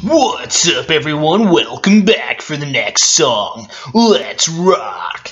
What's up, everyone? Welcome back for the next song. Let's rock!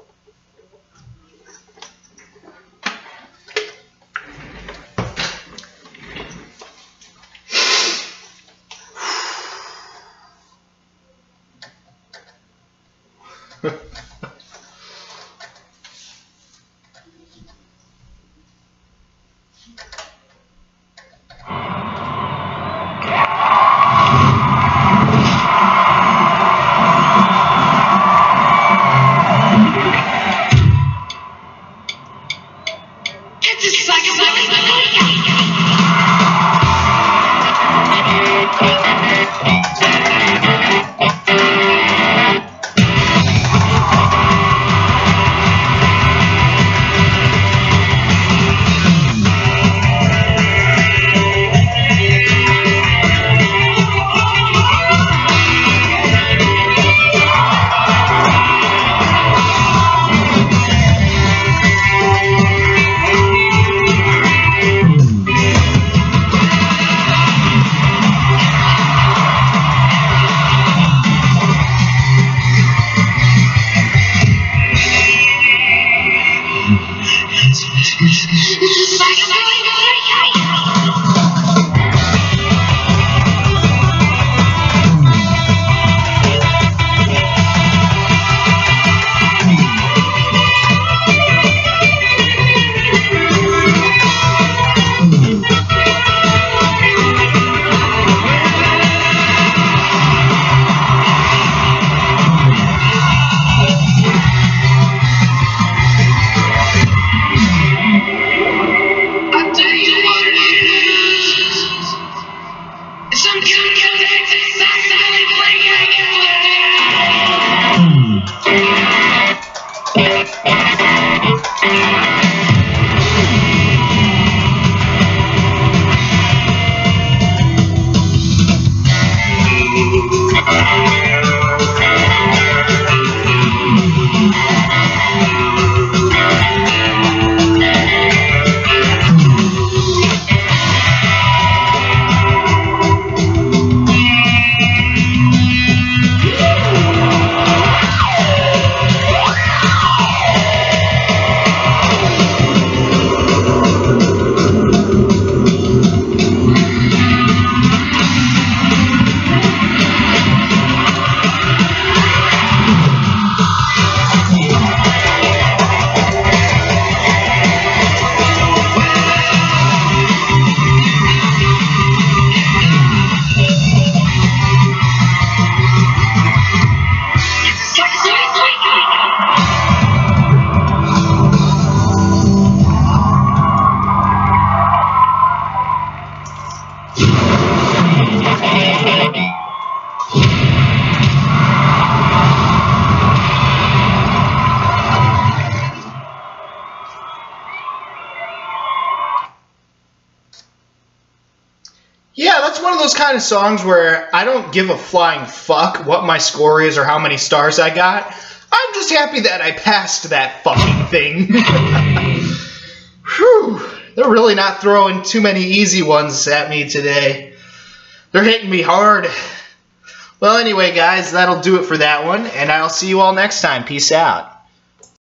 Yeah, that's one of those kind of songs where I don't give a flying fuck what my score is or how many stars I got. I'm just happy that I passed that fucking thing. Whew, they're really not throwing too many easy ones at me today. They're hitting me hard. Well, anyway, guys, that'll do it for that one, and I'll see you all next time. Peace out.